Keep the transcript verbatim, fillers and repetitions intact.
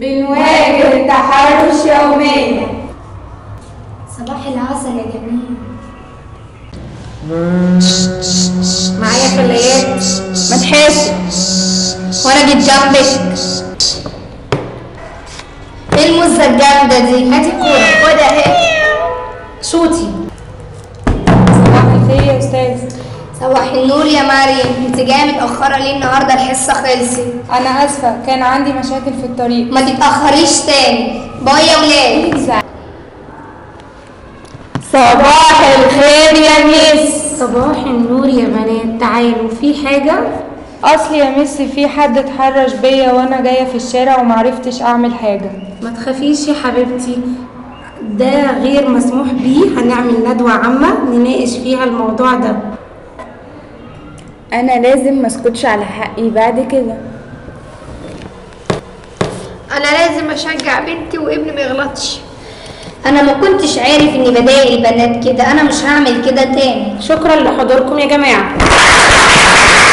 بنواجه التحرش يوميا. صباح العسل يا جميل. معايا خلايات ما تحس وانا جيت جنبك. ايه المزه الجامده دي؟ هاتي الكوره خدها اهي شوتي. صباح الخير يا استاذ. صباح النور يا مريم، انت جايه متاخره ليه النهارده؟ الحصه خلصت. انا اسفه كان عندي مشاكل في الطريق. ما تتاخريش تاني. باي يا ولاد. صباح الخير يا ميس. صباح النور يا بنات، تعالوا في حاجه. اصلي يا ميس في حد اتحرش بيا وانا جايه في الشارع ومعرفتش اعمل حاجه. ما تخافيش يا حبيبتي، ده غير مسموح بيه. هنعمل ندوه عامه نناقش فيها الموضوع ده. انا لازم مسكتش على حقي بعد كده. انا لازم اشجع بنتي وابني ما يغلطش. انا ما كنتش عارف اني بضايق البنات كده، انا مش هعمل كده تاني. شكرا لحضوركم يا جماعه.